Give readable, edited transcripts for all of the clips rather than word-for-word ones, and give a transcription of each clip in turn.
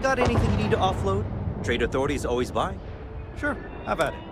Got anything you need to offload? Trade authorities always buy. Sure, have at it.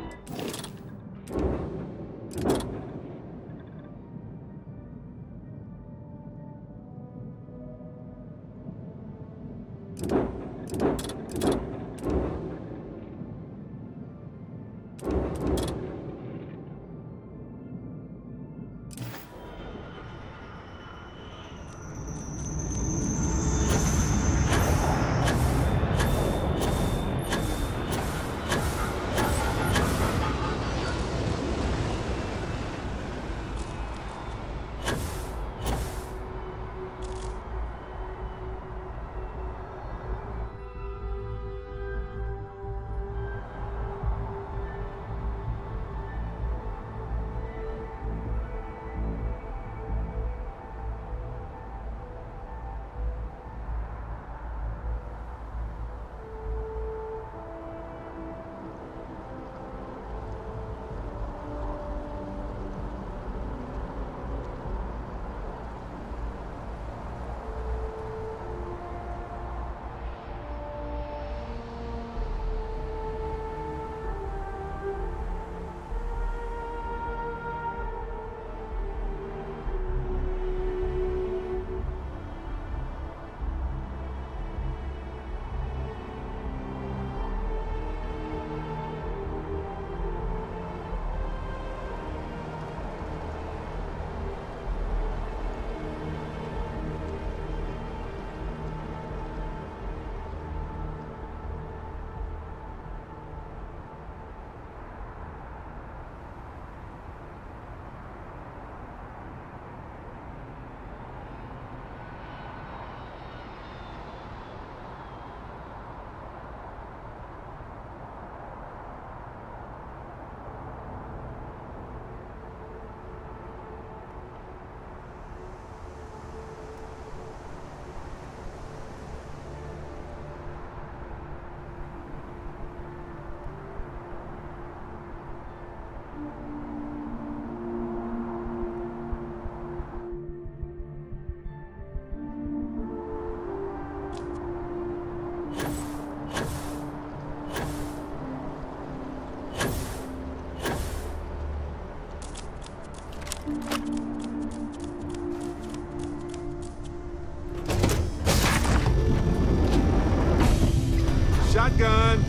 Shotgun!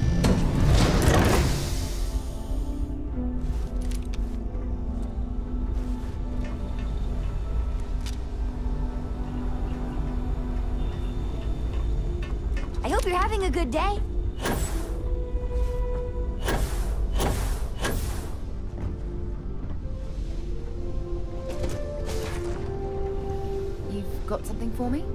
I hope you're having a good day. You've got something for me?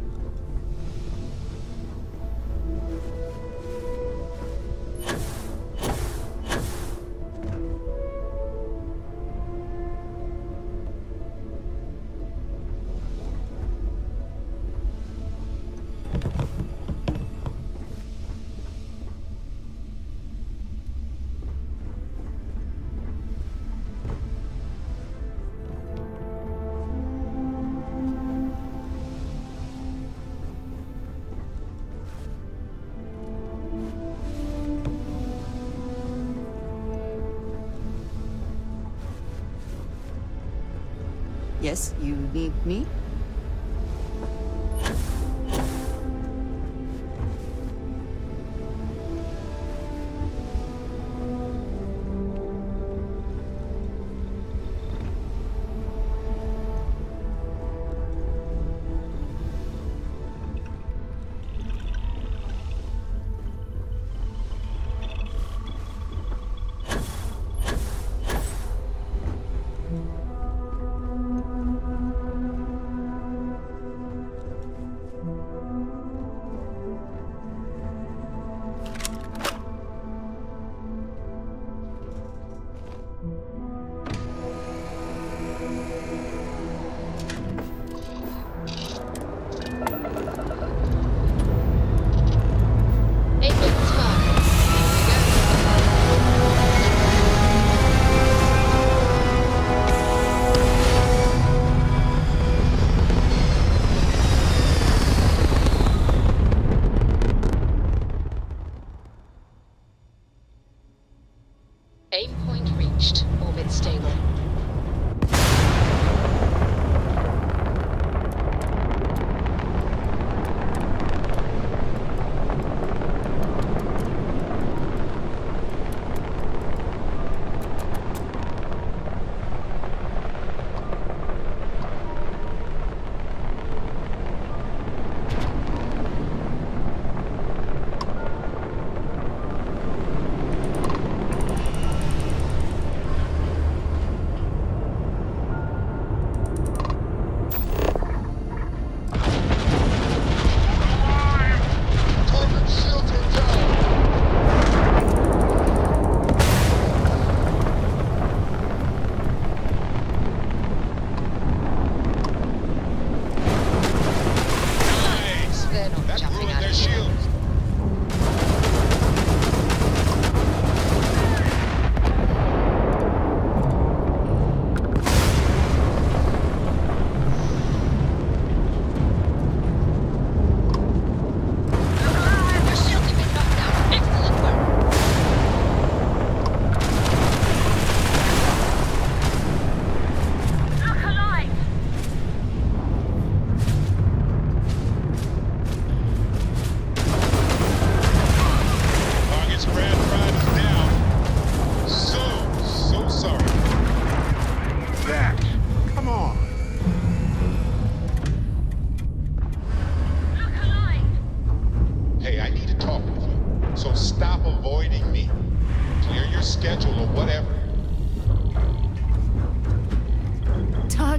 Yes, you need me?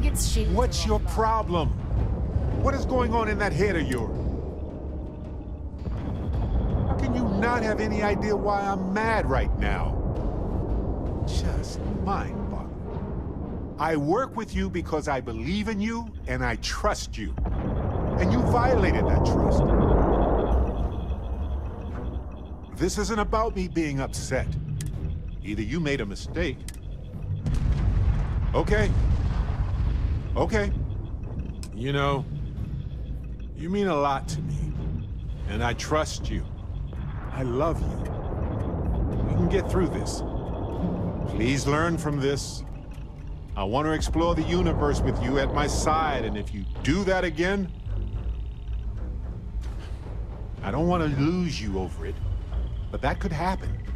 It's shaped. What's your problem? What is going on in that head of yours? How can you not have any idea why I'm mad right now? Just mind-boggling. I work with you because I believe in you and I trust you. And you violated that trust. This isn't about me being upset. Either you made a mistake. Okay. Okay. You know, you mean a lot to me. And I trust you. I love you. We can get through this. Please learn from this. I want to explore the universe with you at my side, and if you do that again, I don't want to lose you over it, but that could happen.